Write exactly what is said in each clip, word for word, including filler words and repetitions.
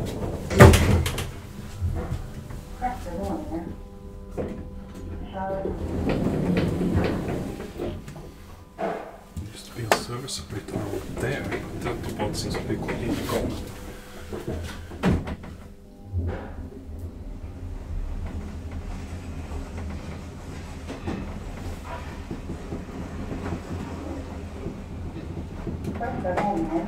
Sjätte våningen. Kör. Used to be a service operator over there. Det har inte varit sen vi kom igång. Sjätte våningen.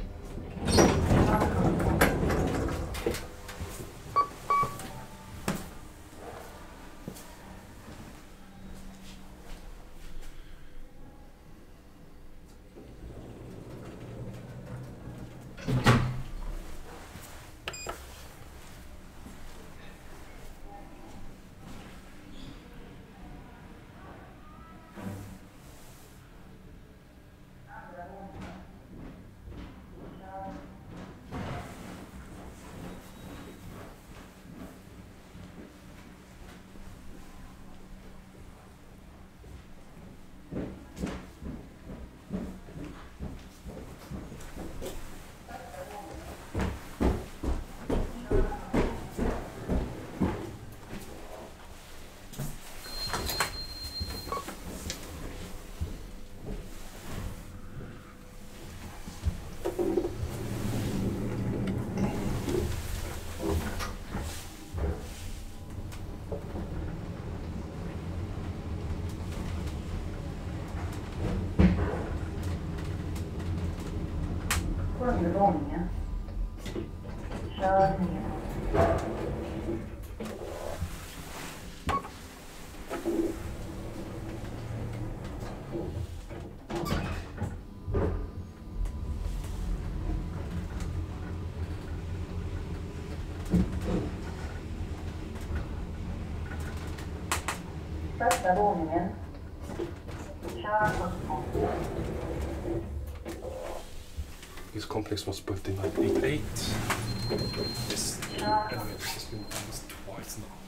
Sjunde våningen. Kör ner. Första våningen. Kör uppåt. This complex was built in nineteen eighty-eight. This elevator has been used twice now.